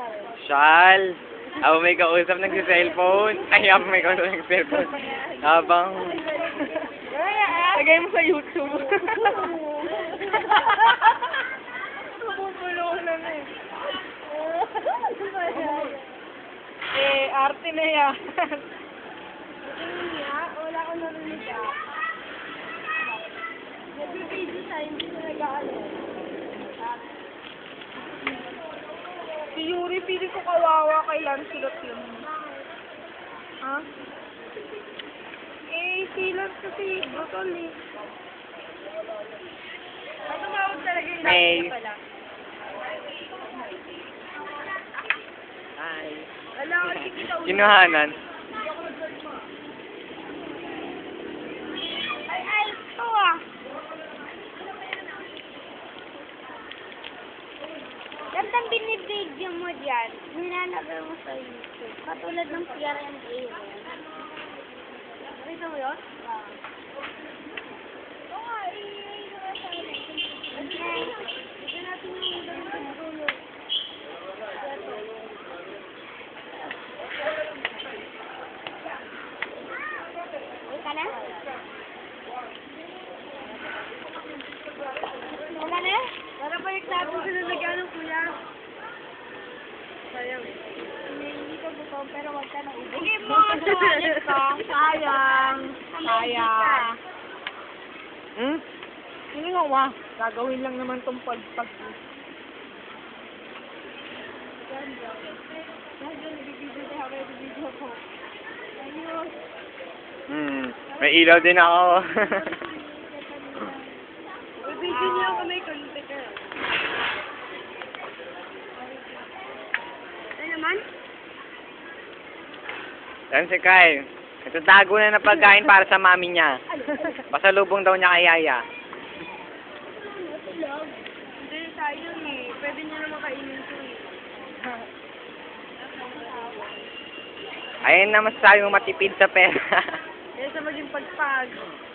Shal! Ako may kausap nagsi-cellphone. Ay, ako may kausap nagsi-cellphone. Habang... Lagay mo sa YouTube. Bubulong na eh. Arte na yan. Wala ko narinig ah. Nag-video siya, hindi siya nag-ano. Si Yuri, pili ko kawawa kay Lancelot yun. Ha? Si Lance kasi botol eh. Tumawag talaga yung May. Lance pala. Hi. Wala ko, hindi kita ulit. Kinuhanan. Ay, ito ah. Gandang binibidyo mo dyan. Nilalagay mo sa YouTube. Katulad ng PRMA. Nakita mo yun? Oo nga, Ito natin yung gandang dulo. Wala na? Wala na? Para pa yung sabi ko na nag-ano kuya. Sayang. Hindi ko gusto, pero wag ka na ubo. Sige mo, sulit ka. Sayang. Sayang. Hmm? Hindi nga wa. Gagawin lang naman tong pagpag. Ayun. May ilaw din ako. Video niya ako may konti ka. Ano naman? Yan si Kyle. Nagtatago na ng pagkain para sa mami niya. Pasalubong daw niya kay Yaya. Hindi, sayang eh. Pwede niya naman kainin ko eh. Ayun na masasabi mo matipid sa pera. Kaya sa maging pagpag.